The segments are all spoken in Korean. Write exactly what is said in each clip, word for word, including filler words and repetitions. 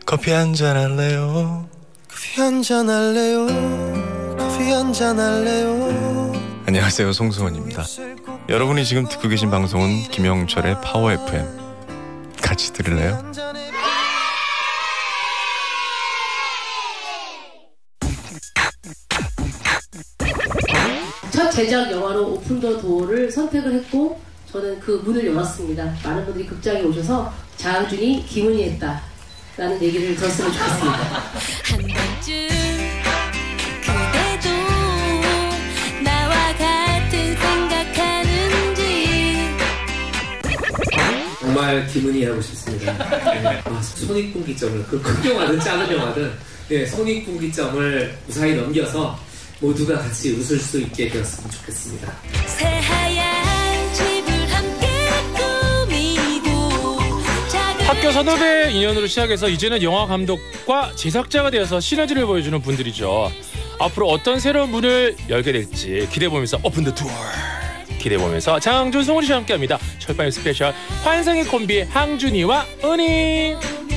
커피 한잔 할래요? 커피 한잔 할래요? 커피 한잔 할래요? 안녕하세요, 송승헌입니다. 여러분이 지금 듣고 계신 방송은 김영철의 파워 에프엠. 같이 들을래요? 첫 제작 영화로 오픈 더 도어를 선택을 했고 저는 그 문을 열었습니다. 많은 분들이 극장에 오셔서 장준이 김은희 했다 라는 얘기를 들었으면 좋겠습니다. 한 번쯤 그대도 나와 같은 생각하는지. 정말 김은희 하고 싶습니다. 네. 아, 손익분기점을 그 큰 영화든 작은 영화든 네, 손익분기점을 무사히 넘겨서 모두가 같이 웃을 수 있게 되었으면 좋겠습니다. 새하얀 집을 함께 꾸미고 학교 선후배 인연으로 시작해서 이제는 영화 감독과 제작자가 되어서 시너지를 보여주는 분들이죠. 앞으로 어떤 새로운 문을 열게 될지 기대해보면서 오픈 더 투어 기대해보면서 장준, 송은이 씨와 함께합니다. 철판의 스페셜 환상의 콤비 항준이와 은희.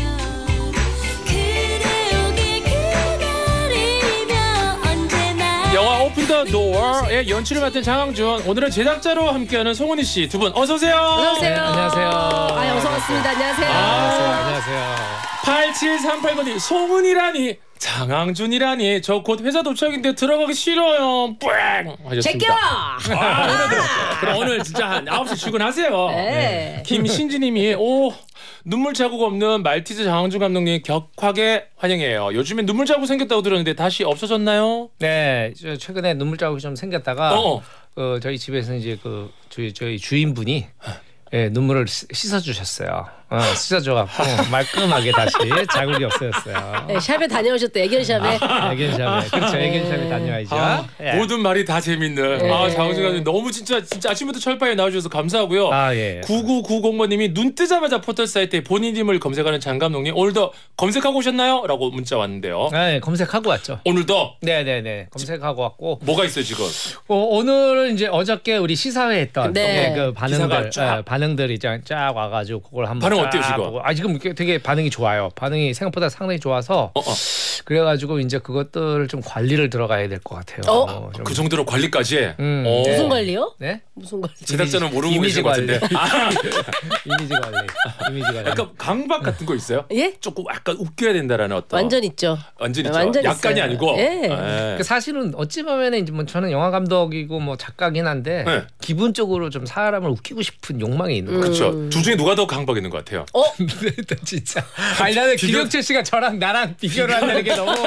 영화 오픈 더 도어의 연출을 맡은 장항준, 오늘은 제작자로 함께하는 송은희 씨 두 분 어서 오세요. 어서 오세요. 네, 안녕하세요. 아, 어서 왔습니다. 안녕하세요. 안녕하세요. 안녕하세요. 팔칠삼팔 번이 송은이라니 장항준이라니 저 곧 회사 도착인데 들어가기 싫어요. 뿌잉 하셨습니다. 제껴! 아, 오늘도. 그럼 오늘 진짜 한 아홉 시 출근하세요. 네. 김신지님이 오 눈물 자국 없는 말티즈 장항준 감독님 격하게 환영해요. 요즘에 눈물 자국 생겼다고 들었는데 다시 없어졌나요? 네, 저 최근에 눈물 자국이 좀 생겼다가 어. 어, 저희 집에서 이제 그 저희, 저희 주인분이 예, 눈물을 씻어 주셨어요. 어, 씻어 줘갖고 말끔하게 다시 자국이 없어졌어요. 네, 샵에 다녀오셨대. 애견샵에. 애견샵에 그렇죠. 애견샵에 다녀와야죠. 아, 예. 모든 말이 다 재밌는. 네. 아, 장항준 감독님 너무 진짜 진짜 아침부터 철파에 나와주셔서 감사하고요. 아 예. 구구구공 번님이 눈 뜨자마자 포털 사이트에 본인 이름을 검색하는 장 감독님 오늘도 검색하고 오셨나요? 라고 문자 왔는데요. 네, 검색하고 왔죠. 오늘도 네네네 검색하고 왔고 뭐가 있어요 지금? 어, 오늘은 이제 어저께 우리 시사회 했던 네. 예, 그 기사가 반응들 쫙. 예, 반응들이 쫙, 쫙 와가지고 그걸 한번 반응 쫙 어때요, 지금? 보고. 아 지금 되게 반응이 좋아요. 반응이 생각보다 상당히 좋아서 어, 어. 그래가지고 이제 그것들을 좀 관리를 들어가야 될 것 같아요. 어? 좀. 그 정도로 관리까지 해? 음. 어. 무슨 관리요? 네? 무슨 관리? 제작자는 모르고 이미지 계신 것 같은데. 아, 이미지 관리. 이미지 관리. 약간 강박 같은 거 있어요? 예? 조금 약간 웃겨야 된다라는 어떤. 완전 있죠. 완전 있죠. 완전 약간이 있어요. 아니고. 예. 예. 그 사실은 어찌 보면은 이제 뭐 저는 영화 감독이고 뭐 작가긴 한데 네. 기본적으로 좀 사람을 웃기고 싶은 욕망이 있는 거예요. 그렇죠. 둘 중에 누가 더 강박 있는 것 같아요? 어? 진짜. 아니 나는 비교- 김영철 씨가 저랑 나랑 비교를 한다는 게 너무.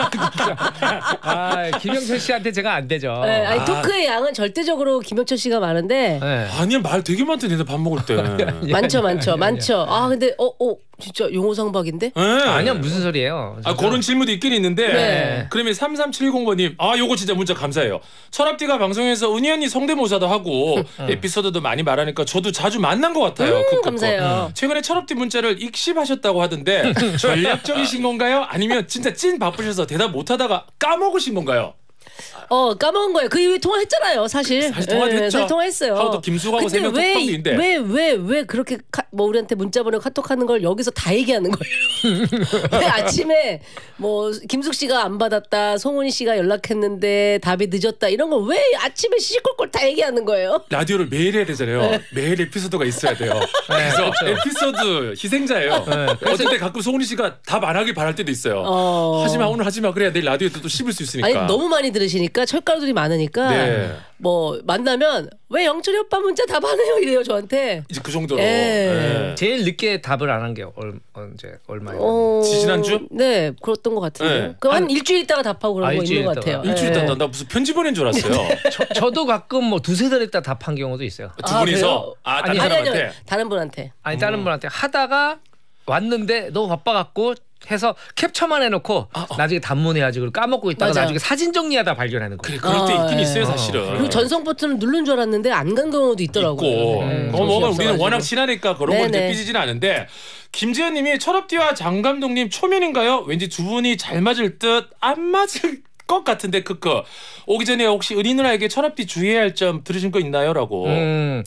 아 김영철 씨한테 제가 안 되죠. 네, 아니 아. 토크의 양은 절대적으로 김영철 씨가 많은데 네. 아니야 말 되게 많던데 밥 먹을 때. 예. 많죠, 많죠, 많죠. 아 근데 어, 어, 진짜 용호상박인데? 아니야 무슨 소리예요? 아 그런 질문도 있긴 있는데 네. 그러면 삼삼칠공 번님 아 요거 진짜 문자 감사해요. 철합디가 방송에서 은희 언니 성대모사도 하고 에피소드도 많이 말하니까 저도 자주 만난 것 같아요. 음, 크크크. 감사해요. 최근에 철합디 문자를 익십하셨다고 하던데 전략적이신 건가요? 아니면 진짜 찐 바쁘셔서 대답 못하다가 까먹으신 건가요? 어 까먹은 거예요. 그 이후에 통화했잖아요, 사실. 사실 통화도 예, 했죠. 사실 통화했어요. 하고 또 김수하고 세 명 근데 톡방도 있는데. 왜 왜 왜 그렇게 카, 뭐 우리한테 문자 보내고 카톡하는 걸 여기서 다 얘기하는 거예요? 왜 아침에 뭐 김숙 씨가 안 받았다, 송은이 씨가 연락했는데 답이 늦었다 이런 거 왜 아침에 시시콜콜 다 얘기하는 거예요? 라디오를 매일 해야 되잖아요. 매일 에피소드가 있어야 돼요. 그래서 에피소드 희생자예요. 어쩔 때 가끔 송은이 씨가 답 안 하길 바랄 때도 있어요. 어. 하지마 오늘 하지마 그래야 내일 라디오에 또 씹을 수 있으니까. 아니 너무 많이 들으시니까 철가루들이 많으니까 네. 뭐 만나면 왜 영철이 오빠 문자 답 안 해요 이래요 저한테. 이제 그 정도로. 예. 예. 제일 늦게 답을 안 한 게 언제 얼마예요? 어, 지지난주? 네, 그랬던 것 같은데. 네. 그한 한- 일주일 있다가 답하고 그런 아, 거 일주일 있는 것 있다가. 같아요. 일주일 네. 있다 나 무슨 편지 보낸 줄 알았어요. 저, 저도 가끔 뭐 두세 달 있다 답한 경우도 있어요. 두 아, 분이서 그래요? 아 다른 아니, 아니, 사람한테. 아니요, 다른 분한테. 아니 다른 분한테 하다가 왔는데 너무 바빠갖고 해서 캡처만 해놓고 나중에 단문해야지 그걸 까먹고 있다가 맞아. 나중에 사진 정리하다 발견하는 그래 거예요. 그럴 때 아, 있긴 예. 있어요 사실은. 그리고 전송 버튼을 누른 줄 알았는데 안 간 경우도 있더라고요. 있고. 네, 어, 뭐 정신이 우리는 워낙 없어가지고. 친하니까 그런 건 네네. 이제 삐지진 않은데 김지현님이 철업디와 장 감독님 초면인가요? 왠지 두 분이 잘 맞을 듯 안 맞을 것 같은데 크크. 오기 전에 혹시 은희 누나에게 철업디 주의해야 할 점 들으신 거 있나요? 라고. 음,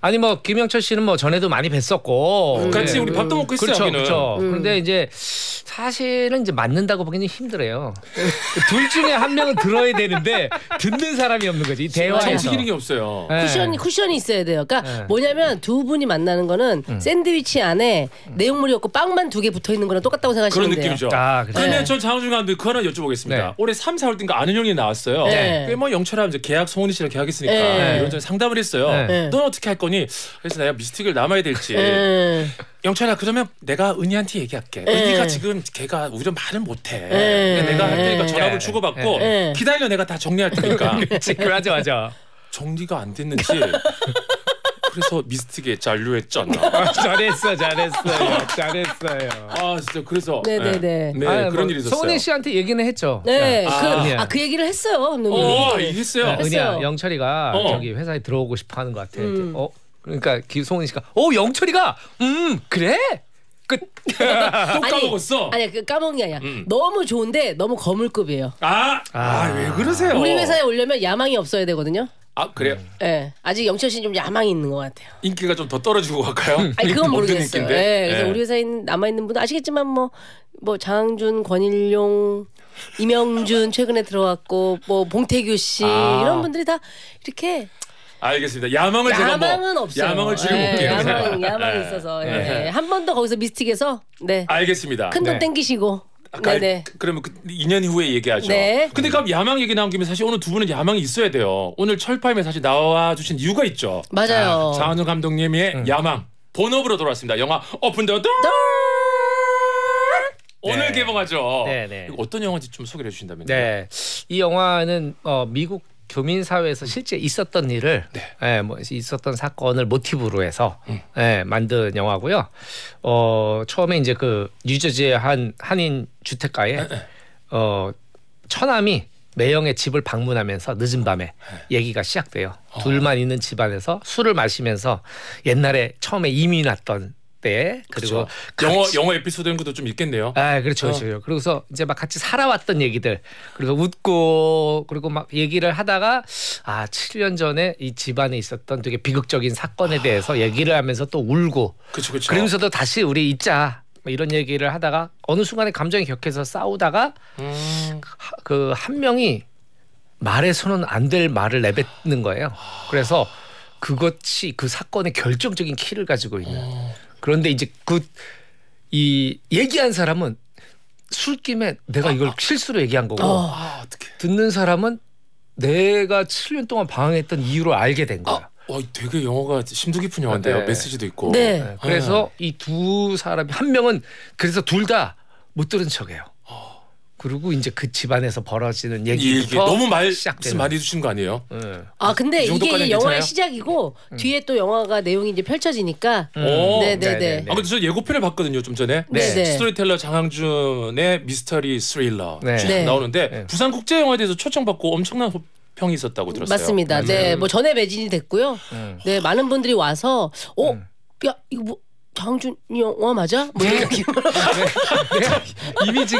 아니 뭐 김영철 씨는 뭐 전에도 많이 뵀었고 음. 같이 네. 우리 밥도 먹고 했어요. 그렇죠, 여기는. 그렇죠. 음. 그런데 이제 사실은 이제 맞는다고 보기는 힘들어요. 둘 중에 한 명은 들어야 되는데 듣는 사람이 없는 거지. 이 대화에서. 정치 기능이 없어요. 네. 쿠션이 쿠션이 있어야 돼요. 그러니까 네. 뭐냐면 두 분이 만나는 거는 음. 샌드위치 안에 내용물이 없고 빵만 두 개 붙어 있는 거랑 똑같다고 생각하시면 그런 돼요. 느낌이죠. 아, 그렇죠. 그러면 네. 전 장항준 감독 그 하나 여쭤보겠습니다. 네. 올해 삼, 사월 때인가 아는 형이 나왔어요. 네. 그게 뭐 영철아 이제 계약 송은이 씨랑 계약했으니까 네. 이런저런 상담을 했어요. 네. 넌 어떻게 할 거니? 그래서 내가 미스틱을 남아야 될지. 음. 영철아 그러면 내가 은희한테 얘기할게. 네. 은희가 지금 걔가 우리랑 말을 못해. 네. 내가 할 테니까 전화를 네. 주고받고 네. 기다려 내가 다 정리할 테니까. 그렇지, 맞아, 맞아. 정리가 안 됐는지 그래서 미스틱에 잔류했잖아. 아, 잘했어, 잘했어요, 잘했어요. 아 진짜 그래서 네네네. 네, 네, 아, 그런 뭐 일이 있었어요. 소은희 씨한테 얘기는 했죠. 네, 아. 그, 은희야. 아, 그 얘기를 했어요, 감독님. 어, 얘기했어요. 네, 은희야, 했어요. 영철이가 어. 저기 회사에 들어오고 싶어 하는 것 같아. 음. 어, 그러니까 김소은 씨가, 어, 영철이가, 음, 그래? 끝. 또 까먹었어. 아니, 그 까먹은 게 아니야. 음. 너무 좋은데 너무 거물급이에요. 아, 아, 왜 그러세요? 우리 회사에 오려면 야망이 없어야 되거든요. 아 그래요? 예. 네, 아직 영철 씨는 좀 야망이 있는 것 같아요. 인기가 좀 더 떨어지고 갈까요? 아니 그건 없는 모르겠어요. 인기인데. 예, 그래서 예. 우리 회사에 남아 있는 분들 아시겠지만 뭐 뭐 장항준, 권일용, 이명준 최근에 들어왔고 뭐 봉태규 씨 아. 이런 분들이 다 이렇게 알겠습니다. 야망을 제가 야망은 뭐 없어요. 야망을 줄여볼게요. 예, 야망 제가. 야망이 예. 있어서 예. 예. 한 번 더 거기서 미스틱에서 네. 알겠습니다. 큰 돈 네. 땡기시고. 아까 네네. 그러면 그 이 년 후에 얘기하죠. 네. 근데 그럼 야망 얘기 나온 김에 사실 오늘 두 분은 야망이 있어야 돼요. 오늘 철파임에 사실 나와 주신 이유가 있죠. 맞아요. 장항준 감독님의 야망 본업으로 돌아왔습니다. 영화 오픈 더 도. 오늘 네. 개봉하죠. 네, 네. 이거 어떤 영화인지 좀 소개해 주신다면요. 네, 이 영화는 어, 미국 교민 사회에서 실제 있었던 일을, 네. 예, 뭐 있었던 사건을 모티브로 해서 음. 예, 만든 영화고요. 어, 처음에 이제 그 뉴저지의 한 한인 주택가에 어, 처남이 매형의 집을 방문하면서 늦은 밤에 얘기가 시작돼요. 어. 둘만 있는 집안에서 술을 마시면서 옛날에 처음에 이민 왔던 때 그리고 그렇죠. 영어 같이- 영어 에피소드 이런 것도 좀 있겠네요. 아, 그렇죠, 그렇죠. 그래서 이제 막 같이 살아왔던 얘기들, 그리고 웃고, 그리고 막 얘기를 하다가 아, 칠 년 전에 이 집안에 있었던 되게 비극적인 사건에 대해서 얘기를 하면서 또 울고, 그렇죠, 그렇죠. 그러면서도 다시 우리 잊자. 뭐 이런 얘기를 하다가 어느 순간에 감정이 격해서 싸우다가 음. 그 한 명이 말해서는 안 될 말을 내뱉는 거예요. 그래서 그것이 그 사건의 결정적인 키를 가지고 있는. 그런데 이제 그 이 얘기한 사람은 술김에 내가 이걸 실수로 얘기한 거고, 어. 아 어떻게? 듣는 사람은 내가 칠 년 동안 방황했던 이유를 알게 된 거야. 와, 되게 영화가 심도 깊은 영화인데요. 네. 메시지도 있고. 네. 네, 그래서 이 두 사람이 한 명은 그래서 둘 다 못 들은 척해요. 그리고 이제 그 집안에서 벌어지는 이 얘기부터 얘기 너무 말 시작되는. 말씀 많이 해주신 거 아니에요? 네. 아 근데 이 이게 정도까지는 영화의 괜찮아요? 시작이고 뒤에 또 영화가 내용이 이제 펼쳐지니까 오. 네네네. 네, 네, 네. 아, 근데 저 예고편을 봤거든요, 좀 전에. 네. 네. 스토리텔러 장항준의 미스터리 스릴러 네. 쫙 네. 나오는데 네. 부산국제영화제에서 초청받고 엄청난 호평이 있었다고 들었어요. 맞습니다. 네, 뭐 전에 매진이 됐고요. 음. 네, 많은 분들이 와서 어, 음. 야 이거 뭐 장준 영화 맞아? 뭐 이런 느낌으로. 이미지가.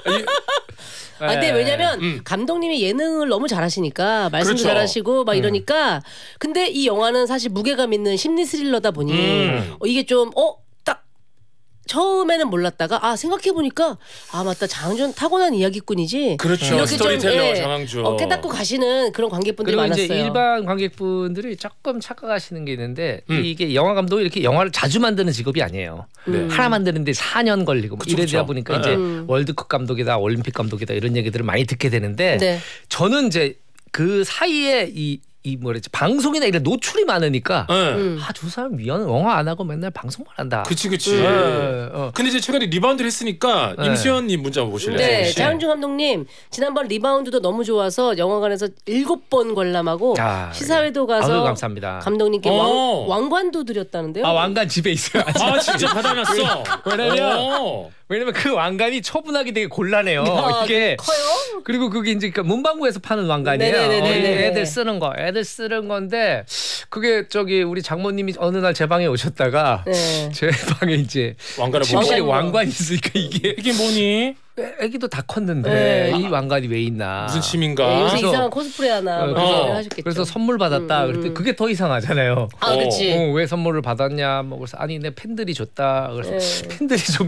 아, 근데 왜냐면 음. 감독님이 예능을 너무 잘하시니까 말씀도 그렇죠. 잘하시고 막 이러니까 근데 이 영화는 사실 무게감 있는 심리 스릴러다 보니 음. 어, 이게 좀 어 딱 처음에는 몰랐다가 아 생각해 보니까 아 맞다 장준 타고난 이야기꾼이지. 그렇죠. 이렇게 스토리텔러 좀, 예, 장항준. 어, 깨닫고 가시는 그런 관객분들이 그리고 많았어요. 이제 일반 관객분들이 조금 착각하시는 게 있는데 음. 이게 영화 감독이 이렇게 영화를 자주 만드는 직업이 아니에요. 음. 하나 만드는데 사 년 걸리고 뭐 그쵸, 이래다 그쵸. 보니까 네. 이제 음. 월드컵 감독이다, 올림픽 감독이다 이런 얘기들을 많이 듣게 되는데 네. 저는 이제 그 사이에 이 이 뭐랬지 방송이나 이런 노출이 많으니까 네. 음. 아, 두 사람 위원 영화 안 하고 맨날 방송만 한다. 그치 그치. 예, 어. 근데 이제 최근에 리바운드를 했으니까 네. 임수연님 문자 한번 보실래요? 네, 혹시? 장항준 감독님 지난번 리바운드도 너무 좋아서 영화관에서 일곱 번 관람하고 아, 시사회도 가서 아유, 감사합니다. 감독님께 어. 왕, 왕관도 드렸다는데요. 아, 왕관 집에 있어요. 아직. 아 진짜 받아놨어. 왜냐면 오. 왜냐면 그 왕관이 처분하기 되게 곤란해요. 아, 이게 커요? 그리고 그게 이제 그 문방구에서 파는 왕관이에요. 네네네네네. 어린 애들 쓰는 거, 애들 쓰는 건데 그게 저기 우리 장모님이 어느 날 제 방에 오셨다가 네. 제 방에 이제 왕관을 보고 침실에 왕관. 왕관이 있으니까 이게 이게 뭐니? 애기도 다 컸는데 네. 이 왕관이 왜 있나? 무슨 취미인가? 네, 요새 그래서- 이상한 코스프레 하나 어, 뭐 그래서- 그런 하셨겠죠. 그래서 선물 받았다. 음, 음, 그랬더니 음. 그게 더 이상하잖아요. 아, 그렇지. 어, 왜 선물을 받았냐? 뭐 그래서 아니 내 팬들이 줬다. 그래서 네. 팬들이 좀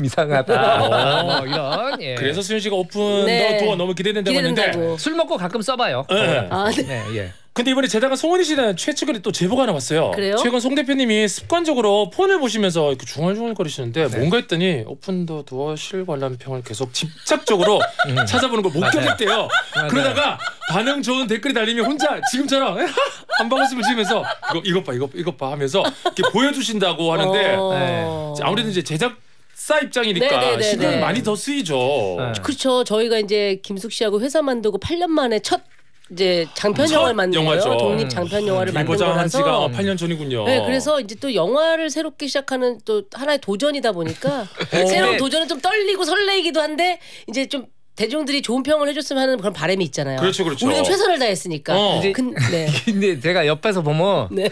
이상하다. 뭐 이런. 예. 그래서 수현 씨가 오픈 네. 더 도어 너무 기대된다고 했는데. 기대된다고. 술 먹고 가끔 써봐요. 네. 아, 네. 네, 예. 근데 이번에 제다가 송은이 씨는 최근에 또 제보가 하나 왔어요. 그래요? 최근 송 대표님이 습관적으로 폰을 보시면서 이렇게 중얼중얼거리시는데 뭔가 했더니 오픈 더 도어 실 관람 평을 계속 집착적으로 찾아보는 걸 목격했대요. 맞아요. 그러다가 반응 좋은 댓글이 달리면 혼자 지금처럼 한방울숨을 지으면서 이거 이것 봐 이것 이것 봐 하면서 이렇게 보여주신다고 하는데 어. 아무래도 이제 제작사 입장이니까 네네네네. 신경이 많이 더 쓰이죠. 네. 그렇죠. 저희가 이제 김숙 씨하고 회사 만들고 팔 년 만에 첫 이제 장편 첫 영화를 만든 거예요. 영화죠. 독립 장편 영화를 만든 비보장 지가 거라서. 팔 년 전이군요. 네, 그래서 이제 또 영화를 새롭게 시작하는 또 하나의 도전이다 보니까 새로운 네. 도전은 좀 떨리고 설레이기도 한데 이제 좀 대중들이 좋은 평을 해줬으면 하는 그런 바람이 있잖아요. 그렇죠, 그렇죠. 우리는 최선을 다했으니까. 어. 이제 근, 네. 근데 제가 옆에서 보면 네.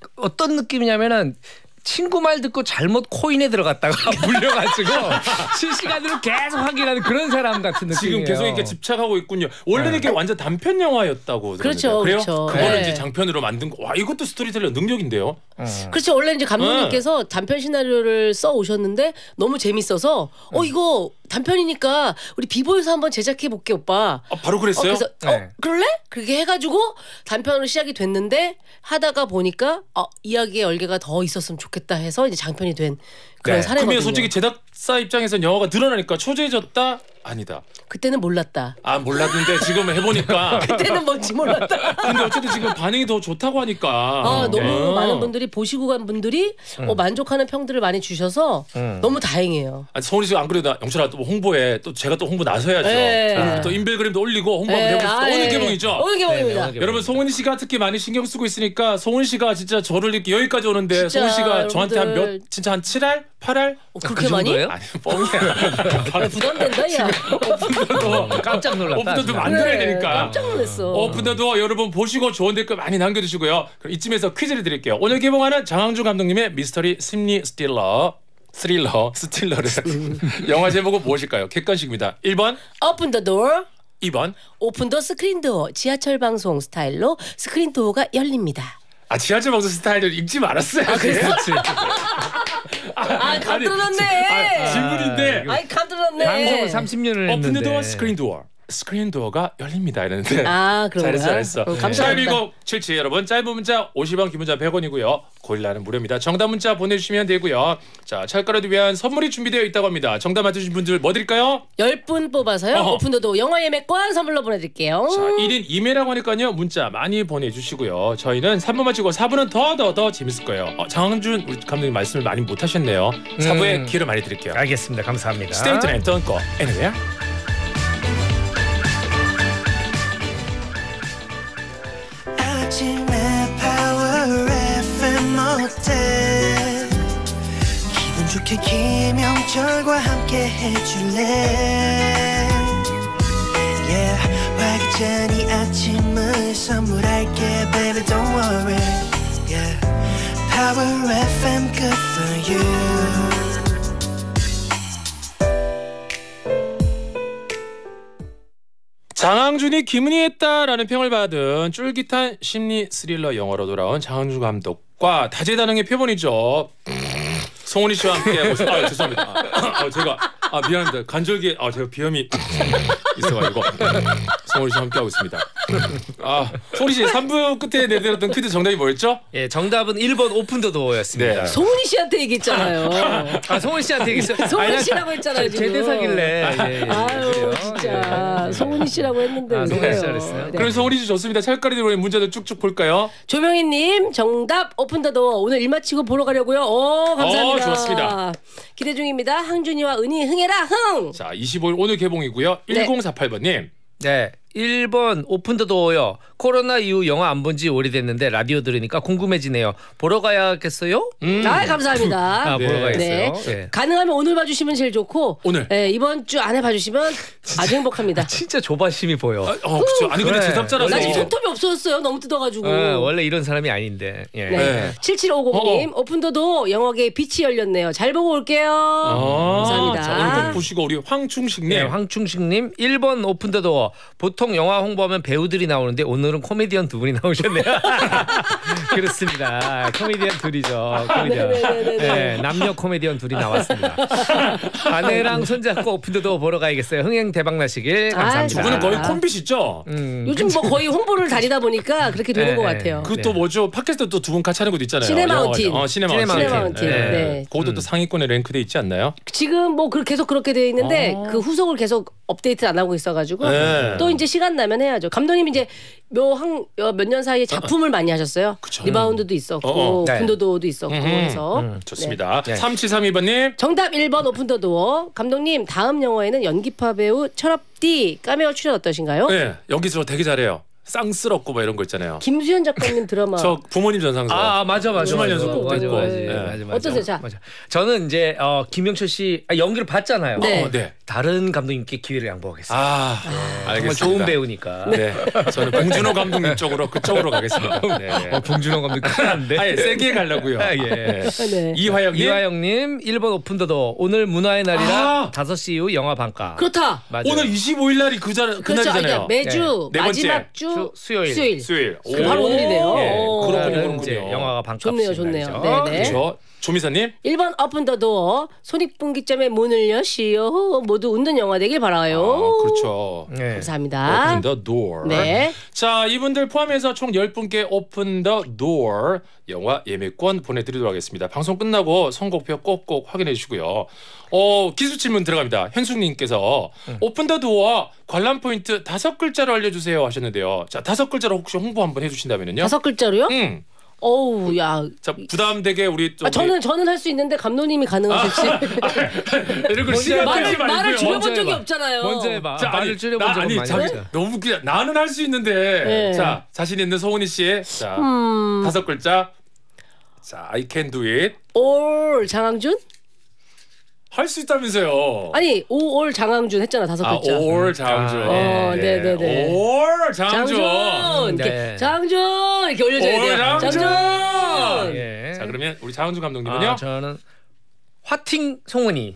어떤 느낌이냐면은 친구 말 듣고 잘못 코인에 들어갔다가 물려가지고 실시간으로 계속 확인하는 그런 사람 같은 느낌이에요. 지금 계속 이렇게 집착하고 있군요. 원래는 이게 완전 단편 영화였다고 들었는데. 그렇죠, 그래요? 그렇죠. 그거를 네. 이제 장편으로 만든 거. 와, 이것도 스토리텔러 능력인데요. 어. 그렇죠. 원래 이제 감독님께서 단편 시나리오를 써 오셨는데 너무 재밌어서 어 이거 단편이니까 우리 비보에서 한번 제작해 볼게 오빠. 아, 바로 어, 그랬어요? 그래서 네. 어 그럴래? 그렇게 해가지고 단편으로 시작이 됐는데 하다가 보니까 어, 이야기의 열개가 더 있었으면 좋겠다 해서 이제 장편이 된 그런 네. 사례거든요. 그러면 솔직히 제작사 입장에서는 영화가 늘어나니까 초조해졌다? 아니다. 그때는 몰랐다. 아, 몰랐는데 지금 해보니까. 그때는 뭔지 몰랐다. 근데 어쨌든 지금 반응이 더 좋다고 하니까. 아, 너무 네. 많은 분들이 보시고 간 분들이 어, 만족하는 평들을 많이 주셔서 음. 너무 다행이에요. 아니, 서울이 지금 안 그래도 나- 영철아 또 홍보에 또 제가 또 홍보 나서야죠. 네. 아, 또 인별그램도 올리고 홍보 한번 네, 해봅시다. 아, 오늘 예. 개봉이죠? 오늘 개봉입니다. 네, 네, 오늘 여러분 송은이 씨가 특히 많이 신경 쓰고 있으니까 송은 씨가 진짜 저를 이렇게 여기까지 오는데 진짜, 송은 씨가 저한테 한 몇 여러분들. 진짜 한 칠 알? 팔 알? 어, 그렇게 그 많이? 정도예요? 아니 뻥이야. 야, 부담된다 야. 깜짝 놀랐다. 오픈더도 진짜. 만들어야 그래, 되니까. 깜짝 놀랐어. 오픈더도 여러분 보시고 좋은 댓글 많이 남겨주시고요. 그럼 이쯤에서 퀴즈를 드릴게요. 오늘 개봉하는 장항준 감독님의 미스터리 심리 스틸러 스릴러 스틸러를 영화 제목은 무엇일까요? 객관식입니다. 일 번, 오픈 더 도어. 이 번. 오픈 더 스크린 도어. 지하철 방송 스타일로 스크린 도어가 열립니다. 아 지하철 방송 스타일을 읽지 말았어요. 아, 그렇지. 아, 감 아니, 들었네. 아, 질문인데 아이, 감 들었네. 방송을 삼십 년을 오픈 했는데. 더 도어 스크린 도어 스크린 도어가 열립니다 이랬는데 아, 그런 잘했어 거야? 잘했어. 어, 감사합니다. 샵일곱칠칠 여러분 짧은 문자 오십 원 긴 문자 백 원이고요. 고릴라는 무료입니다. 정답 문자 보내주시면 되고요. 자 찰가루를 위한 선물이 준비되어 있다고 합니다. 정답 맞추신 분들 뭐 드릴까요? 열 분 뽑아서요. 어허. 오픈 더 도어 영화 예매권 선물로 보내드릴게요. 자 일 인 이 매라고 하니까요 문자 많이 보내주시고요. 저희는 삼 부 마치고 사 부는 더 더 더 재밌을 거예요. 어, 장항준 우리 감독님 말씀을 많이 못하셨네요. 사 부에 음. 기회를 많이 드릴게요. 알겠습니다. 감사합니다. Stay tuned, don't go anywhere. 아침에 파워 에프엠 어때 기분 좋게 김영철과 함께 해줄래 Yeah 활기찬 이 아침을 선물할게 baby don't worry Yeah Power 에프엠 good for you 장항준이 기문이했다라는 평을 받은 쫄깃한 심리 스릴러 영화로 돌아온 장항준 감독과 다재다능의 표본이죠. 송은이 씨와 함께하고 있습니다. 아, 죄송합니다. 아, 제가 아 미안합니다. 간절기 아 제가 비염이 있어가지고 송은이 씨와 함께하고 있습니다. 아 송은이 씨 삼 부 끝에 내드렸던 퀴즈 정답이 뭐였죠? 예, 정답은 일 번 오픈 더 도어였습니다. 네. 송은이 씨한테 얘기했잖아요. 아, 송은 씨한테 얘기했어요. 송은이 씨라고 했잖아요, 지금. 제 대사길래. 예, 예, 아유 그래요. 진짜 예. 송은이 씨라고 했는데 아, 왜 송은이 그래요? 씨라 그랬어요? 네. 그럼 송은이 씨 좋습니다. 찰가리들 문제들 쭉쭉 볼까요? 조명희님 정답 오픈 더 도어 오늘 일 마치고 보러 가려고요. 오 감사합니다. 어, 좋았습니다. 기대 중입니다. 항준이와 은희 흥해라 흥. 자 이십오 일 오늘 개봉이고요. 네. 일공사팔 번님 네, 일 번 오픈 더 도어요. 코로나 이후 영화 안 본 지 오래됐는데 라디오 들으니까 궁금해지네요. 보러 가야겠어요? 음. 아, 감사합니다. 아, 네. 보러 가야겠어요. 네. 예. 가능하면 오늘 봐주시면 제일 좋고 오늘. 네, 이번 주 안에 봐주시면 아주 행복합니다. 진짜 조바심이 보여. 아, 어, 그렇죠. 아니 근데 그래. 제작자라서 나 지금 이제- 손톱이 없어졌어요. 너무 뜯어가지고. 어, 원래 이런 사람이 아닌데. 예. 네. 네. 칠칠오공님 오픈도도 영화계에 빛이 열렸네요. 잘 보고 올게요. 아, 감사합니다. 자, 오늘 꼭 보시고 우리 황충식님. 네, 황충식님 일 번 오픈 더 도어. 보통 영화 홍보하면 배우들이 나오는데 오늘은 코미디언 두 분이 나오셨네요. 그렇습니다. 코미디언 둘이죠. 코미디언. 네네네네. 네, 남녀 코미디언 둘이 나왔습니다. 아내랑 손잡고 오픈 더 도어 보러 가야겠어요. 흥행 대박 나시길 감사합니다. 두 분은 거의 콤비시죠? 음, 요즘 뭐 거의 홍보를 다니다 보니까 그렇게 되는 네, 것 네. 같아요. 그 또 네. 뭐죠? 팟캐스트 또 두 분 같이 하는 것도 있잖아요. 시네마운틴. 영화가. 어, 시네마운틴. 시네마운틴. 네. 네. 그것도 또 상위권에 랭크돼 있지 않나요? 지금 뭐 그- 계속 그렇게 돼 있는데 아. 그 후속을 계속 업데이트 안 하고 있어가지고 네. 또 이제 시간 나면 해야죠. 감독님 이제 몇 년 사이에 작품을 많이 하셨어요. 그쵸. 리바운드도 있었고 어, 어. 네. 오픈도도도 있었고 음흠. 해서 음, 좋습니다. 네. 삼칠삼이 번님. 정답 일 번 오픈도도. 감독님 다음 영화에는 연기파 배우 철업디 카메오 출연 어떠신가요? 네, 여기서 되게 잘해요. 쌍스럽고 뭐 이런 거 있잖아요. 김수현 작가님 드라마 저 부모님 전상서. 아, 아, 맞아 맞아. 주말 맞아, 연속 꼭 맞아, 됐고. 맞아, 네. 맞아, 맞아. 어떠세요? 자. 맞아. 저는 이제 어, 김영철 씨 아, 연기를 봤잖아요. 네. 어, 네. 다른 감독님께 기회를 양보하겠습니다. 아, 정말 알겠습니다. 좋은 배우니까. 네. 저는 봉준호 감독님 쪽으로 그쪽으로 가겠습니다. 네. 어, 봉준호 감독 큰일났는데. 아예 세게 가려고요. 아, 예. 네. 네. 이화영님. 이화영님 일 번 오픈더도 오늘 문화의 날이라 아! 다섯 시 이후 영화 반가. 그렇다. 맞아요. 오늘 이십오일 날이 그 자, 그렇죠. 그날이잖아요. 그러니까 매주 네. 네 번째. 마지막 주 주- 수요일. 수요일. 수요일. 그 바로 오늘이네요. 예, 오. 그렇군요, 그날은 그렇군요. 이제 영화가 반값. 좋네요, 좋네요. 네, 네. 그렇죠. 조미사님. 일 번 오픈 더 도어. 손익분기점의 문을 여시오. 모두 웃는 영화 되길 바라요. 아, 그렇죠. 네. 감사합니다. Open the door. 네. 자, 이분들 포함해서 총 열 분께 Open the door 영화 예매권 보내드리도록 하겠습니다. 방송 끝나고 선곡표 꼭꼭 확인해 주시고요. 어, 기수 질문 들어갑니다. 현숙님께서 음. Open the door 관람 포인트 다섯 글자로 알려주세요 하셨는데요. 자, 다섯 글자로 혹시 홍보 한번 해주신다면요. 다섯 글자로요? 음. 어우, 야. 자, 부담되게 우리 좀 아, 저는 저는 할 수 있는데 감독님이 가능하실지. 이런 걸 먼저 시간 말을 끌지 말고요. 말을 줄여본 먼저 적이 해봐. 없잖아요. 먼저 해봐. 자, 말을 아니, 줄여본 나, 적은 아니, 많이 자기 했죠. 너무 웃기다. 나는 할 수 있는데. 네. 자, 자신 있는 소은이 씨. 자, 음. 다섯 글자. 자, I can do it. 올 장항준? 할 수 있다면서요. 아니, 오올 장항준 했잖아, 다섯 아, 글자. 올 장준. 아, 어, 네, 네, 네. 올 장준. 장준. 이렇게 네. 장준 이렇게 올려줘야 올 돼요. 장준. 장준. 예. 자, 그러면 우리 장준 감독님은요? 아, 저는 화팅 송은이.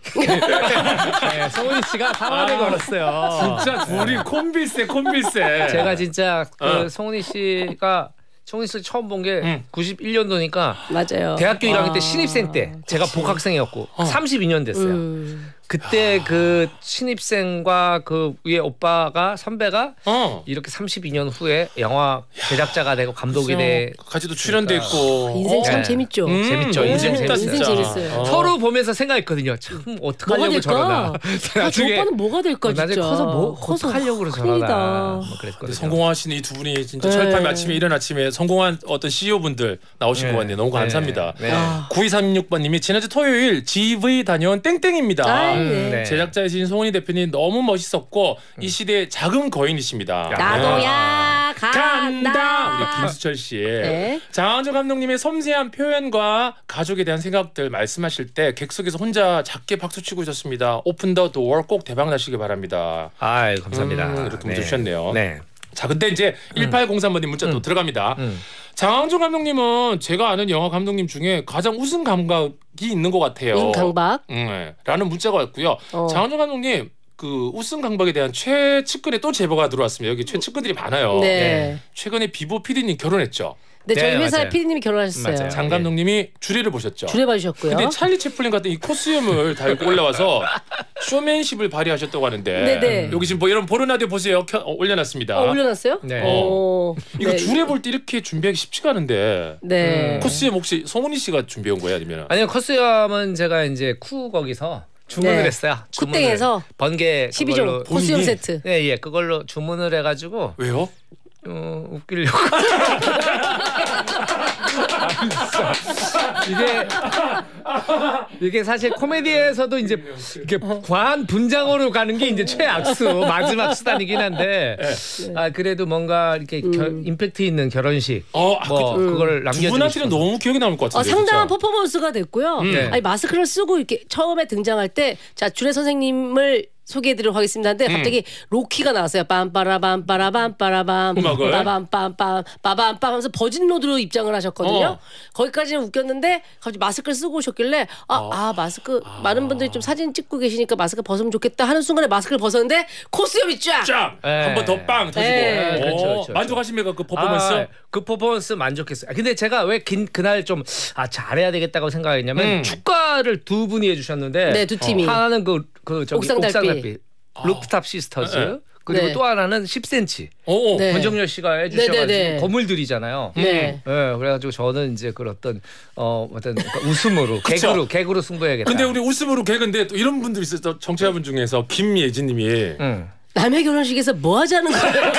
네, 송은이 씨가 상황을 아, 걸었어요. 진짜 둘이 콤비세 콤비세. 제가 진짜 그 어. 송은이 씨가 송은이 씨 처음 본 게 응. 구십일 년도니까 맞아요. 대학교 일 학년 아, 때 신입생 때 제가 복학생이었고 삼십이 년 됐어요. 음. 그때 그 신입생과 그 위에 오빠가 선배가 어. 이렇게 삼십이 년 후에 영화 제작자가 되고 감독이 돼 같이도 출연돼 있고. 인생 참 네. 재밌죠. 음, 재밌죠. 너무 인생 재밌다 인생 진짜. 재밌어요. 어. 서로 보면서 생각했거든요. 참 어떻게 뭐가 하려고 될까? 저러나. 아, 저 오빠는 뭐가 될까 진짜. 나중에 커서 뭐 커서 어떡하려고 그러 큰일이다. 저러나. 뭐 근데 그랬거든요. 성공하신 이 두 분이 진짜 네. 철밤 아침에 이른 아침에 성공한 어떤 씨이오분들 나오신 네. 것 같네요. 너무 감사합니다. 네. 아. 구이삼육 번님이 지난주 토요일 지브이 다녀온 땡땡입니다. 아, 네. 네. 제작자이신 송은이 대표님 너무 멋있었고 이 시대의 작은 거인이십니다. 나도야 네. 간다. 간다. 우리 김수철 씨. 네. 장항준 감독님의 섬세한 표현과 가족에 대한 생각들 말씀하실 때 객석에서 혼자 작게 박수 치고 있었습니다. 오픈 더 도어 꼭 대박 나시길 바랍니다. 아유, 감사합니다. 음, 이렇게 문자 주셨네요. 네. 자, 근데 이제 일팔공삼 번님 문자 또 들어갑니다. 음. 장항준 감독님은 제가 아는 영화 감독님 중에 가장 웃음 감각이 있는 것 같아요. 웃음 강박. 음, 네. 라는 문자가 왔고요. 어. 장항준 감독님 그 웃음 강박에 대한 최측근에 또 제보가 들어왔습니다. 여기 최측근들이 많아요. 네. 최근에 비보 피디님 결혼했죠. 네, 저희 네, 회사의 맞아요. 피디님이 결혼하셨어요. 맞아요. 장 감독님이 주례를 보셨죠. 주례 봐주셨고요. 근데 찰리 채플린 같은 이 코스염을 달고 올라와서 쇼맨십을 발휘하셨다고 하는데 네네. 여기 지금 뭐 이런 보르나디오 보세요. 켜, 어, 올려놨습니다. 어, 올려놨어요? 네. 어. 이거 네. 주례 볼 때 이렇게 준비하기 쉽지가 않은데 네. 코스염 혹시 송은이 씨가 준비한 거예요, 아니면? 아니요, 커스염은 제가 이제 쿠 거기서 주문을 네. 했어요. 주문을. 쿠땡에서 번개 십이 종 그걸로- 코스염 본인이? 세트. 네, 예, 그걸로 주문을 해가지고 왜요? 어, 웃기려고. 이게 이게 사실 코미디에서도 이제 이렇게 과한 분장으로 가는 게 이제 최악수 마지막 수단이긴 한데 아 그래도 뭔가 이렇게 음. 결, 임팩트 있는 결혼식 어, 아, 뭐 그, 그걸 두 남겨주고 분한테는 싶어서. 너무 기억에 남을 것 어, 같은데. 상당한 진짜. 퍼포먼스가 됐고요. 네. 아니 마스크를 쓰고 이렇게 처음에 등장할 때 자 주례 선생님을 소개해드리도록 하겠습니다. 근데 갑자기 로키가 나왔어요. 빰빠라밤빠라밤빠라밤 음악을? 빠밤빰빰 빠밤빰 하면서 버진로드로 입장을 하셨거든요. 어. 거기까지는 웃겼는데 갑자기 마스크를 쓰고 오셨길래 아, 어. 아 마스크 많은 분들이 좀 사진 찍고 계시니까 마스크 벗으면 좋겠다 하는 순간에 마스크를 벗었는데 코수염이 쫙. 쫙! 네. 한 번 더 빵 터지고. 네. 오, 그렇죠, 그렇죠. 만족하십니까 그 퍼포먼스? 아, 그 퍼포먼스 만족했어요. 아, 근데 제가 왜 긴, 그날 좀 아, 잘해야 되겠다고 생각했냐면 음. 축가를 두 분이 해주셨는데 네, 두 팀이. 하나는 그, 그 저기 옥상 달빛. 옥상달빛 루프탑 시스터즈 네. 그리고 네. 또 하나는 십 센티미터 오, 오. 네. 권정열 씨가 해주셔가지고 네네네. 거물들이잖아요. 네. 네, 그래가지고 저는 이제 그런 어떤 어 어떤 그러니까 웃음으로 개그로 개그로 승부해야겠다. 근데 우리 웃음으로 개그인데 또 이런 분들이 있어요. 정치자분 중에서 김예진님이 응. 남의 결혼식에서 뭐 하자는 거예요?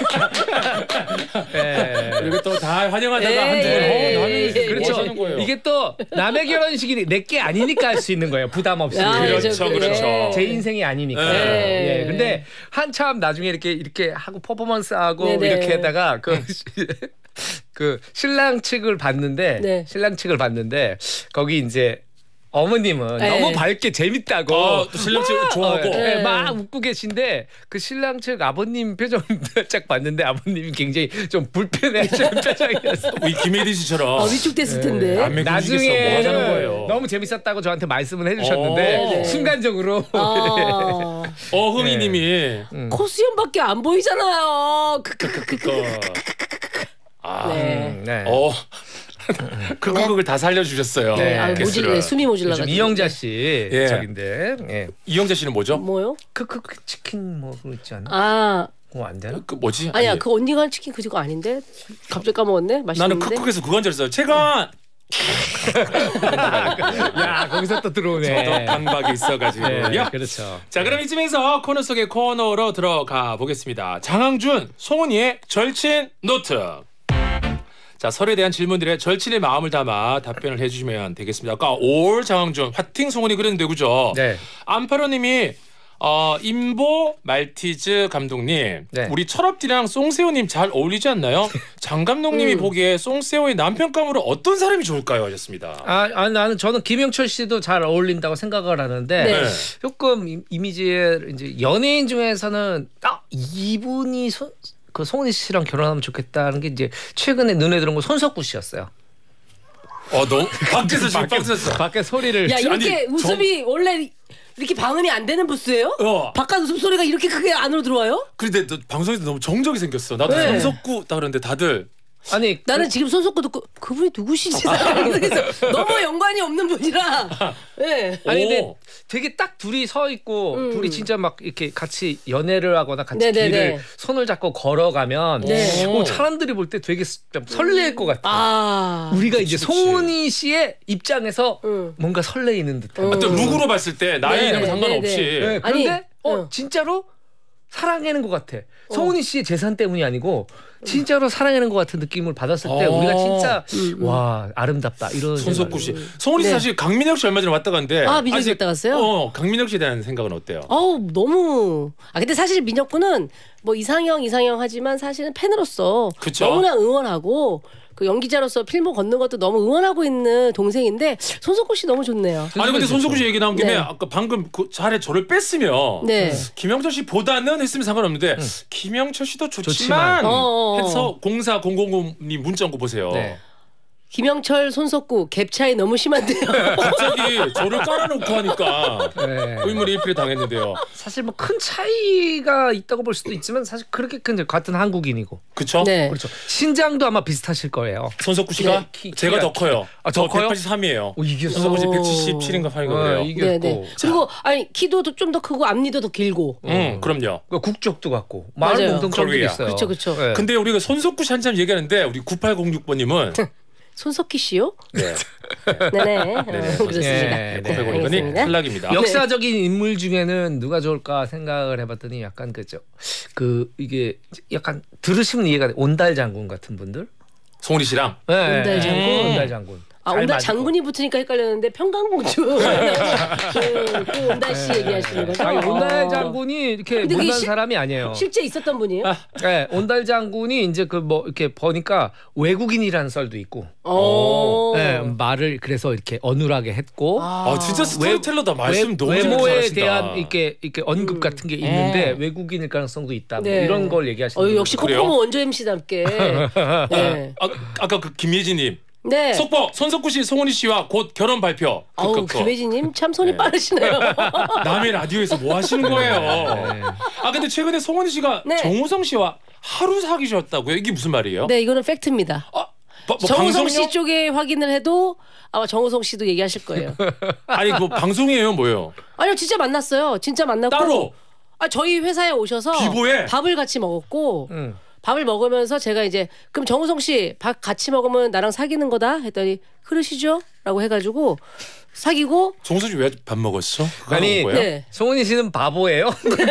예. 그리고 또 다 환영하다가 에이. 한두 번 어, 남의 결혼식 그렇죠. 뭐 하시는 거예요? 이게 또 남의 결혼식이 내게 아니니까 할 수 있는 거예요. 부담 없이. 아, 그렇죠, 저- 그렇죠. 네. 제 인생이 아니니까. 네. 예. 근데 한참 나중에 이렇게 이렇게 하고 퍼포먼스 하고 네네. 이렇게 하다가 그, 그 신랑 측을 봤는데 네. 신랑 측을 봤는데 거기 이제 어머님은 네. 너무 밝게 재밌다고 어, 또 신랑 측 막, 좋아하고. 어, 예, 네. 막 웃고 계신데 그 신랑 측 아버님 표정 딱 봤는데 아버님이 굉장히 좀 불편해하시는 표정이었어요. 우리 김예진 씨처럼 아, 위축됐을 텐데. 남의 결혼식에서 뭐 하자는 나중에 거예요? 너무 재밌었다고 저한테 말씀을 해주셨는데 어. 네. 순간적으로 아, 어흥이님이 코수염밖에 안 보이잖아요. 크크크크. 어, 아, 네. 음, 네. 어, 그 곡을 다 살려주셨어요. 네. 아, 모질, 게스트를. 네, 숨이 모질라가지고. 요즘 이영자 씨 예. 저긴데 예. 이영자 씨는 뭐죠? 뭐요? 크크크 치킨 뭐 그거 있지 않나? 아, 그거 안 되나? 그 뭐지? 아니야. 아니, 그 언니가 한 치킨 그거 아닌데? 갑자기 까먹었네. 나는 맛있는데. 크크에서 그건 줄 알았어요. 최강 야 거기서 또 들어오네. 저도 강박이 있어가지고. 네, 야. 그렇죠. 자, 그럼 이쯤에서 코너 속의 코너로 들어가 보겠습니다. 장항준, 송은이의 절친 노트. 자, 설에 대한 질문들에 절친의 마음을 담아 답변을 해주시면 되겠습니다. 아까 올 장항준, 화팅 송은이 그랬는데 그죠? 네. 안파로님이 어, 임보 말티즈 감독님, 네. 우리 철업디랑 송세호님 잘 어울리지 않나요? 장 감독님이 음. 보기에 송세호의 남편감으로 어떤 사람이 좋을까요? 하셨습니다. 아, 아 나는 저는 김영철 씨도 잘 어울린다고 생각을 하는데 네. 조금 이- 이미지에 이제 연예인 중에서는 딱 이분이 소, 그 송은이 씨랑 결혼하면 좋겠다는 게 이제 최근에 눈에 들어온 거 손석구 씨였어요. 어, 너 밖에서 지금 빡쳤어. 밖에 소리를 야, 이렇게 아니, 웃음이 원래 이렇게 방음이 안 되는 부스예요? 어. 바깥 웃음 소리가 이렇게 크게 안으로 들어와요? 근데 너 방송에서 너무 정적이 생겼어. 나도 네. 손석구 딱 그러는데 다들 아니 나는 지금 손석구 듣고 그분이 누구시지? 그래서 너무 연관이 없는 분이라. 네. 아니 근데 오. 되게 딱 둘이 서 있고 음. 둘이 진짜 막 이렇게 같이 연애를 하거나 같이 네네네. 길을 손을 잡고 걸어가면 네. 오, 사람들이 볼 때 되게 좀 설레일 것 같아. 아. 우리가 이제 그치. 송은이 씨의 입장에서 음. 뭔가 설레이는 듯한. 음. 또 룩으로 봤을 때 나이 네, 이런 거 네, 상관없이 네, 네, 그런데 아니, 어 응. 진짜로 사랑하는 것 같아. 송은이 씨의 재산 때문이 아니고 진짜로 사랑하는 것 같은 느낌을 받았을 때 어. 우리가 진짜 음, 와 아름답다 이런 손석구 씨. 생각을. 송은이 씨 네. 사실 강민혁 씨 얼마 전에 왔다 갔는데. 아, 민혁 씨 아직- 갔다 갔어요? 어, 강민혁 씨에 대한 생각은 어때요? 어우 너무 아 근데 사실 민혁군은 뭐 이상형 이상형 하지만 사실은 팬으로서 그쵸. 너무나 응원하고 그 연기자로서 필모 걷는 것도 너무 응원하고 있는 동생인데 손석구 씨 너무 좋네요. 아니 근데 손석구 씨 얘기 나온 김에 네. 아까 방금 그 자리에 저를 뺐으면 네. 김영철 씨보다는 했으면 상관없는데 김영철 씨도 좋지만, 좋지만. 어, 어, 어. 해서 공사공공공님 문자 온 거 보세요. 네. 김영철 손석구 갭 차이 너무 심한데요. 갑자기 저를 깔아놓고 하니까 네. 의문의 일필을 당했는데요. 사실 뭐 큰 차이가 있다고 볼 수도 있지만 사실 그렇게 큰 같은 한국인이고 그쵸? 네. 그렇죠. 신장도 아마 비슷하실 거예요. 손석구 씨가 네, 키- 제가 키가- 더 커요. 아, 더 저 커요? 백팔십삼이에요. 오, 이게 손석구 씨 오. 백칠십칠인가 팔인가 어, 그래요. 이겼고. 네네. 그리고 아니 키도 좀 더 크고 앞니도 더 길고. 응, 그럼요. 그러니까 국적도 같고 마을 맞아요. 공통점도 코리아. 있어요. 그쵸, 그쵸. 네. 근데 우리가 손석구 씨 한참 얘기하는데 우리 구팔공육 번님은 손석희 씨요? 네. 네네. 네네. 어, 그렇습니다. 네, 네. 코페 고니거니 알겠습니다. 탈락입니다. 역사적인 인물 중에는 누가 좋을까 생각을 해봤더니 약간 그죠. 그 이게 약간 들으시면 이해가 돼. 온달 장군 같은 분들. 송은이 씨랑 네, 온달 장군? 네, 온달 장군. 아, 잘 온달 맞을 장군이 붙으니까 헷갈렸는데 평강공주 그, 그 온달 씨 얘기하시는 거죠? 거. 아니, 온달 어. 장군이 이렇게 근데 그게 못난 실- 사람이 아니에요. 실제 있었던 분이에요? 네, 온달 장군이 이제 그 뭐 이렇게 보니까 외국인이라는 썰도 있고, 어. 네, 말을 그래서 이렇게 어눌하게 했고, 아 진짜 스토리텔러다. 말씀 외, 너무 외모에 잘하신다. 대한 이렇게 이렇게 언급 같은 게 있는데 외국인일 가능성도 있다. 뭐 네. 이런 걸 얘기하시는 어, 거예요. 역시 그래요? 코코모 원조 엠씨답게. 네. 아, 아까 그 김예진님 네. 속보 손석구 씨, 송은이 씨와 곧 결혼 발표. 그, 어우, 그, 그. 김혜진님 참 손이 네. 빠르시네요. 남의 라디오에서 뭐 하시는 거예요? 아 근데 최근에 송은이 씨가 네. 정우성 씨와 하루 사귀셨다고요? 이게 무슨 말이에요? 네, 이거는 팩트입니다. 아, 뭐, 뭐 정우성 씨 방송용? 쪽에 확인을 해도 아마 정우성 씨도 얘기하실 거예요. 아니 뭐 방송이에요, 뭐예요? 아니요, 진짜 만났어요. 진짜 만났고. 따로 아, 저희 회사에 오셔서 비보에? 밥을 같이 먹었고 응. 밥을 먹으면서 제가 이제 그럼 정우성 씨 밥 같이 먹으면 나랑 사귀는 거다 했더니 그러시죠? 라고 해가지고 사귀고 정우성 씨 왜 밥 먹었어? 그거 아니, 하는 거예요? 네. 송은이 씨는 바보예요?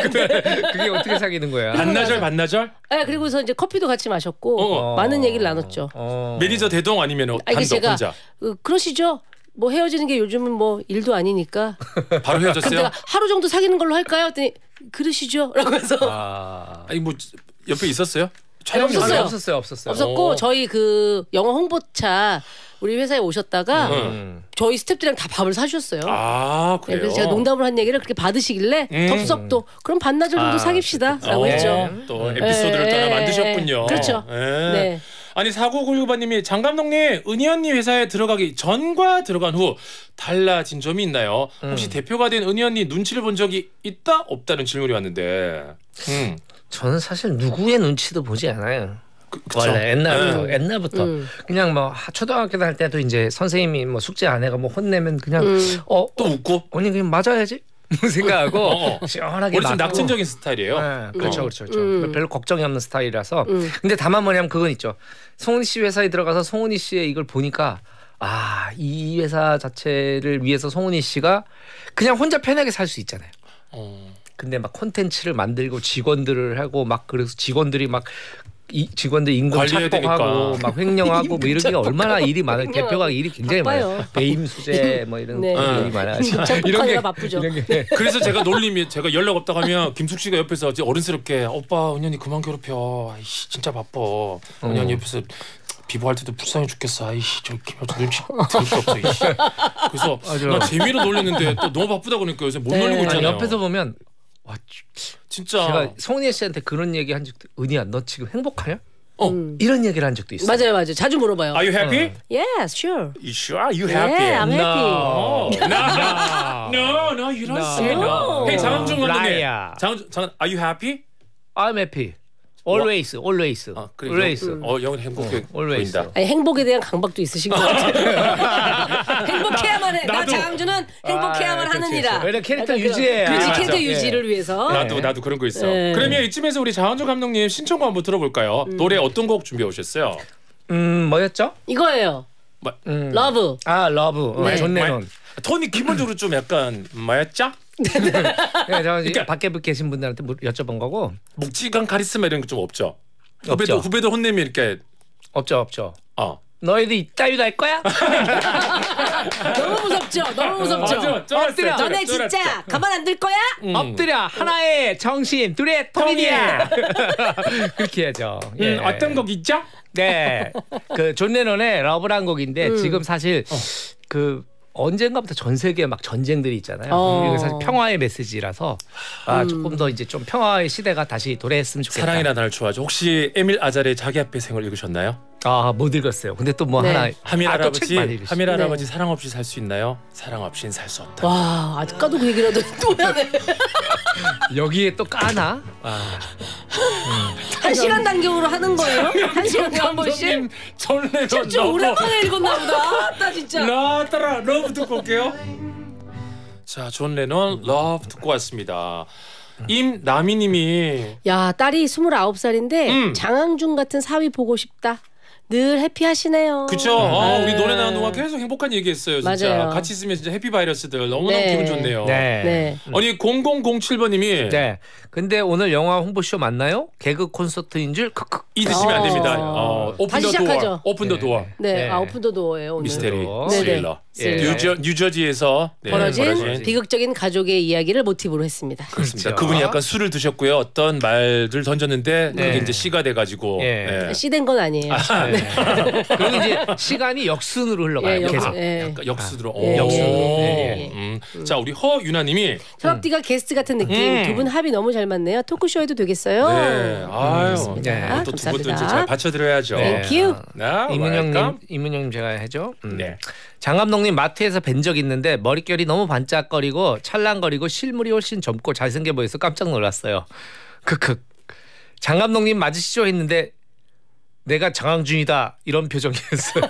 그게 어떻게 사귀는 거야? 반나절 반나절? 네, 그리고서 이제 커피도 같이 마셨고 어. 많은 얘기를 나눴죠. 어. 매니저 대동 아니면 아니, 단독 제가 혼자 어, 그러시죠? 뭐 헤어지는 게 요즘은 뭐 일도 아니니까. 바로 그럼 헤어졌어요? 내가 하루 정도 사귀는 걸로 할까요? 했더니 그러시죠? 라고 해서 아. 아니 뭐 옆에 있었어요? 아니, 없었어요. 아니, 없었어요, 없었어요. 없었고 어. 저희 그 영어 홍보차 우리 회사에 오셨다가 음. 저희 스태프들이랑 다 밥을 사주셨어요. 아 네, 그래요? 그래서 제가 농담을 한 얘기를 그렇게 받으시길래 음. 덥석 또 그럼 반나절 정도 아, 사깁시다라고 어, 했죠. 또 에피소드를 예, 또 하나 예, 만드셨군요. 그렇죠. 예. 네. 아니 사구구육번님이 장 감독님 은희 언니 회사에 들어가기 전과 들어간 후 달라진 점이 있나요? 혹시 음. 대표가 된 은희 언니 눈치를 본 적이 있다 없다는 질문이 왔는데. 음. 저는 사실 누구의 눈치도 보지 않아요. 그, 그쵸? 원래 옛날부터 네. 옛날부터 음. 그냥 뭐 하- 초등학교 다닐 때도 이제 선생님이 뭐 숙제 안 해가 뭐 혼내면 그냥 음. 어 또 웃고. 언니 그냥 맞아야지 생각하고 어. 시원하게 원래 좀 맞고. 낙천적인 스타일이에요. 네, 그렇죠, 어. 그렇죠, 그렇죠. 음. 별로 걱정이 없는 스타일이라서. 음. 근데 다만 뭐냐면 그건 있죠. 송은이 씨 회사에 들어가서 송은이 씨의 이걸 보니까 아, 이 회사 자체를 위해서 송은이 씨가 그냥 혼자 편하게 살 수 있잖아요. 어. 근데 막 콘텐츠를 만들고 직원들을 하고 막 그래서 직원들이 막 이 직원들 임금 관리해야 착복하고 되니까. 막 횡령하고 뭐 이런 게 얼마나 일이 많아요. 횡령하고. 대표가 일이 굉장히 바빠요. 많아요. 배임 수재 뭐 이런 네. 일이 많아가지고 착복하느라 바쁘죠. 이런 게 그래서 제가 놀림이 제가 연락 없다고 하면 김숙 씨가 옆에서 이제 어른스럽게 오빠 은희 언니 그만 괴롭혀. 아이씨 진짜 바빠. 은희 언니 옆에서 비보할 때도 불쌍해 죽겠어. 아이씨 저 김여자 눈치 들을 게 없어. 이씨. 그래서 맞아. 나 재미로 놀렸는데 또 너무 바쁘다 그러니까 요새 못 네. 놀리고 아니, 있잖아요. 옆에서 보면 와 진짜 제가 송은이 씨한테 그런 얘기 한 적도 은희야 너 지금 행복하냐? 어. 음. 이런 얘기를 한 적도 있어요. 맞아요, 맞아요. 자주 물어봐요. Are you happy? Yes, sure. You sure? Are you happy? Yeah, I'm happy. No, no, no, no, you don't No. say no. No. Hey 장항준 감독님, Liar. 장항준, 장, Are you happy? I'm happy. Always, always, 아, 그래, always. 영- 어, 영은 행복해 어, always. 보인다. 아니, 행복에 대한 강박도 있으신 것 같아요. 행복해야만 해. 나 나도. 장항준은 행복해야만 아, 하는 그렇지, 이라. 그렇지. 왜냐면 캐릭터 약간 그런- 유지해야. 그렇지, 맞아. 캐릭터 예. 유지를 위해서. 나도 나도 그런 거 있어. 네. 그러면 이쯤에서 우리 장항준 감독님 신청곡 한번 들어볼까요? 노래 어떤 곡 준비해 오셨어요? 음, 뭐였죠? 이거예요. 음. 러브. 아, 러브. 네. 존 레논. 톤이 기본적으로 좀 약간 뭐였죠? 네, 저 그러니까- 밖에 계신 분들한테 물- 여쭤본 거고 묵직한 카리스마 이런 게 좀 없죠. 없죠. 후배들 후배들 혼내면 이렇게 없죠, 없죠. 어. 너희들 이따위도 할 거야? 너무 무섭죠? 너무 무섭죠? 맞아, 쫄았어요, 엎드려. 너네 쫄았어. 진짜 가만 안 둘 거야? 음. 엎드려 하나의 정신, 둘의 통일이야. 그렇게 해야죠. 예. 음, 어떤 곡 있죠? 네, 그 존 레논의 러브란 곡인데 음. 지금 사실 어. 그 언젠가부터 전 세계에 막 전쟁들이 있잖아요. 어. 이거 사실 평화의 메시지라서 아, 조금 더 이제 좀 평화의 시대가 다시 도래했으면 좋겠다. 사랑이라 날 좋아하죠. 혹시 에밀 아잘의 자기 앞에 생을 읽으셨나요? 아, 못 읽었어요. 근데 또 뭐 네. 하나 하밀 아, 또 할아버지, 책 많이 읽으시네. 하밀 네. 할아버지 사랑 없이 살 수 있나요? 사랑 없인 살 수 없다. 와, 아까도 그 얘기라도 또 해야 돼. 여기에 또 까나? 아, 한 시간 단격으로 하는 거예요? 한 시간에 한 번씩? 전레논 좀 오랜만에 읽었나 보다. 나 진짜. 라따라 러브 듣고 올게요. 자, 존 레논 러브 듣고 왔습니다. 임나미님이 야, 딸이 스물아홉 살인데 음. 장항준 같은 사위 보고 싶다. 늘 해피하시네요. 그쵸. 아, 네. 우리 노래 나온 동안 계속 행복한 얘기했어요. 진짜. 맞아요. 같이 있으면 진짜 해피 바이러스들 너무너무 네. 기분 좋네요. 네. 네. 아니 공공공칠 번님이 네. 근데 오늘 영화 홍보쇼 맞나요? 개그 콘서트인 줄 크크. 잊으시면 안 됩니다. 어. 어, 오픈 다시 더 도어. 시작하죠. 오픈 더 도어. 네, 네. 아 오픈 더 도어예요 오늘. 미스테리 네. 스릴러. 예. 뉴저, 뉴저지에서 네, 벌어진 벌어진. 비극적인 가족의 이야기를 모티브로 했습니다. 그렇습니다. 그렇죠. 그분이 약간 술을 드셨고요. 어떤 말들 던졌는데 네. 그게 이제 시가 돼가지고. 예. 예. 씨된 건 아니에요. 그리고 이제 시간이 역순으로 흘러가요. 예, 역- 계속. 예. 약간 역수들어. 예, 역수로. 오. 예, 예. 음. 자 우리 허유나님이 철업디가 게스트 같은 느낌. 음. 두 분 합이 너무 잘 맞네요. 토크쇼 해도 되겠어요? 네. 아유. 네. 또 두 분도 감사합니다. 이제 잘 받쳐드려야죠. 네. Thank you. 나 이문영님, 이문영님 제가 해죠. 음. 네. 장 감독님 마트에서 뵌 적 있는데 머릿결이 너무 반짝거리고 찰랑거리고 실물이 훨씬 젊고 잘생겨 보여서 깜짝 놀랐어요. 크크. 장 감독님 맞으시죠 했는데 내가 장항준이다 이런 표정이었어요.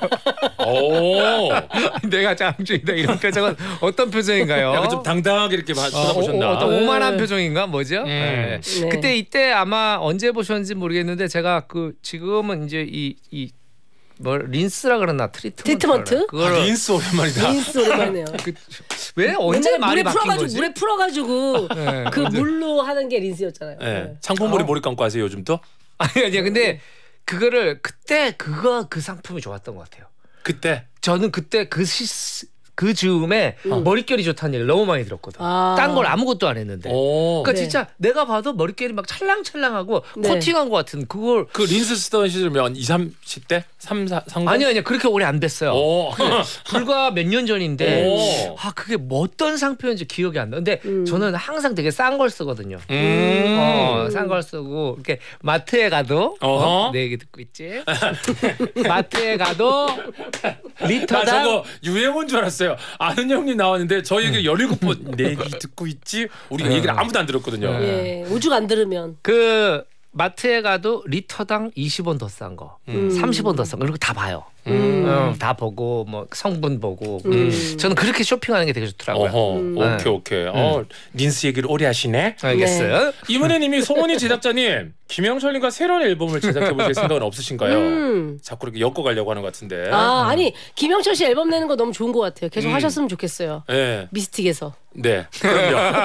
오. 내가 장항준이다 이런 표정은 어떤 표정인가요? 약간 좀 당당하게 이렇게 봐- 쳐다보셨나? 어, 어, 어떤 오만한 네. 표정인가 뭐죠? 네. 네. 그때 이때 아마 언제 보셨는지 모르겠는데 제가 그 지금은 이제 이 이뭐 린스라 그러나 트리트먼트 트리트먼트? 아, 그걸 린스 오랜만이다. 린스 오랜만이네요. 왜 언제 옛날에 말이 물에 바뀐 풀어가지고 거지? 물에 풀어가지고 네, 그 언제- 물로 하는 게 린스였잖아요. 네. 네. 창포머리 머리 감고 하세요 요즘 또? 아니 아니야 근데 그거를 그때 그거 그 상품이 좋았던 것 같아요. 그때. 저는 그때 그 시, 그 즈음에 음. 머릿결이 좋다는 얘기를 너무 많이 들었거든. 아. 딴 걸 아무것도 안 했는데. 오. 그러니까 네. 진짜 내가 봐도 머릿결이 막 찰랑찰랑하고 네. 코팅한 것 같은 그걸 그 린스 쓰던 시절이면 이십, 삼십 대? 삼, 사, 삼 아니 아니야 그렇게 오래 안 됐어요. 오. 불과 몇 년 전인데 오. 아 그게 뭐 어떤 상표인지 기억이 안 나. 근데 음. 저는 항상 되게 싼 걸 쓰거든요. 음. 어, 싼 걸 쓰고 이렇게 마트에 가도 어허. 어? 내 얘기 듣고 있지. 마트에 가도 나 리터당 저거 유행어인 줄 알았어요. 아는 형님 나왔는데 저 얘기를 열일곱 번 내 얘기 듣고 있지? 우리가 음. 얘기를 아무도 안 들었거든요. 네. 예, 오죽 안 들으면. 그 마트에 가도 리터당 이십 원 더 싼 거, 음. 삼십 원 더 싼 거 이런 거 다 봐요. 음. 어, 다 보고 뭐 성분 보고 음. 저는 그렇게 쇼핑하는 게 되게 좋더라고요. 어허. 음. 오케이 오케이. 어, 린스 얘기를 오래 하시네. 알겠어요. 이문혜님이 송은이 제작자님 김영철님과 새로운 앨범을 제작해 보실 생각은 없으신가요? 음. 자꾸 이렇게 엮어가려고 하는 것 같은데. 아 아니 김영철 씨 앨범 내는 거 너무 좋은 것 같아요. 계속 음. 하셨으면 좋겠어요. 네, 미스틱에서. 네, 그럼요.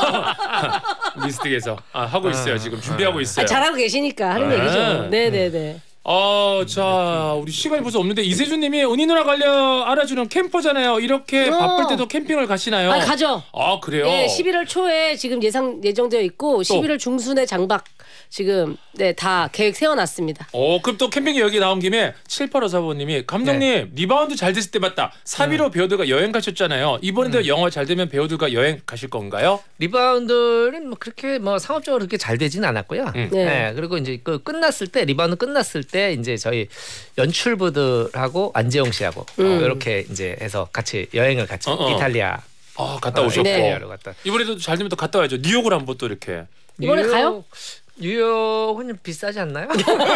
미스틱에서 아, 하고 있어요. 지금 준비하고 있어요. 아, 잘하고 계시니까 하는 네. 얘기죠. 네네네. 아, 자, 우리 시간이 벌써 없는데 이세준님이 은희 누나 관련 알아주는 캠퍼잖아요. 이렇게 어. 바쁠 때도 캠핑을 가시나요? 아 가죠. 아, 그래요? 네, 십일월 초에 지금 예상 예정되어 있고 십일월 중순에 장박 지금 네 다 계획 세워놨습니다. 어, 그럼 또 캠핑 여기 나온 김에 칠팔오사번님이 감독님 네. 리바운드 잘 됐을 때 맞다. 사비로 배우들과 여행 가셨잖아요. 이번에도 영화 잘 되면 배우들과 여행 가실 건가요? 리바운드는 뭐 그렇게 뭐 상업적으로 그렇게 잘 되진 않았고요. 음. 네. 네. 그리고 이제 그 끝났을 때 리바운드 끝났을 때 이제 저희 연출부들하고 안재홍 씨하고 음. 어, 이렇게 이제 해서 같이 여행을 같이 어, 어. 이탈리아 아, 갔다 어, 오셨고. 네. 이탈리아로 갔다. 이번에도 잘 되면 또 갔다 와야죠. 뉴욕을 한번 또 이렇게. 이번에 뉴욕- 가요? 뉴욕은 좀 비싸지 않나요?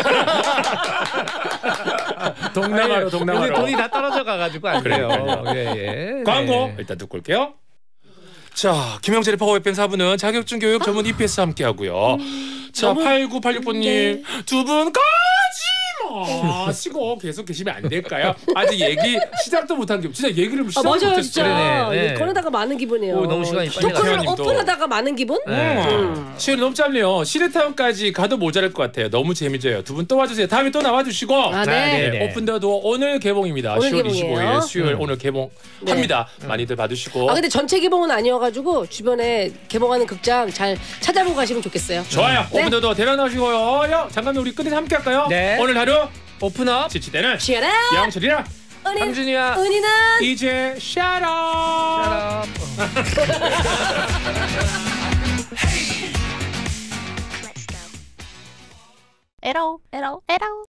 동남아로 오늘 동남아로. 돈이 다 떨어져 가가지고 안 돼요. 그러니까요. 예, 예. 광고 네. 일단 듣고 올게요. 자, 김영철의 파워에프엠 사 부는 자격증 교육 전문 이피에스 함께 하고요. 자, 너무- 팔구팔육번님 네. 두 분 가지 마시고 계속 계시면 안 될까요? 아직 얘기 시작도 못한 게 진짜 얘기를 아 시작도 맞아요 못했어요. 진짜. 그러네, 네. 꺼내다가 많은 기분이에요. 오, 너무 시간이 빨리 토크를 가요. 오픈하다가 많은 기분? 네. 음. 시간이 너무 짧네요. 시대타운까지 가도 모자랄 것 같아요. 너무 재미져요. 두 분 또 와주세요. 다음에 또 나와주시고. 아, 네. 네. 오픈 더 도어 오늘 개봉입니다. 오늘 시월 개봉이에요. 이십오일 수요일 음. 오늘 개봉합니다. 많이들 봐주시고. 아 근데 전체 개봉은 아니어가지고 주변에 개봉하는 극장 잘 찾아보고 가시면 좋겠어요. 좋아요. 네. 오픈 더 도어 대박 나오시고요. 요, 잠깐 우리 끝내서 함께 할까요? 네. 오늘 하루 오픈업 지치대는 치아라 영철이랑 은희 강준이와 은희는 이제 샤라. 에러 에러 에러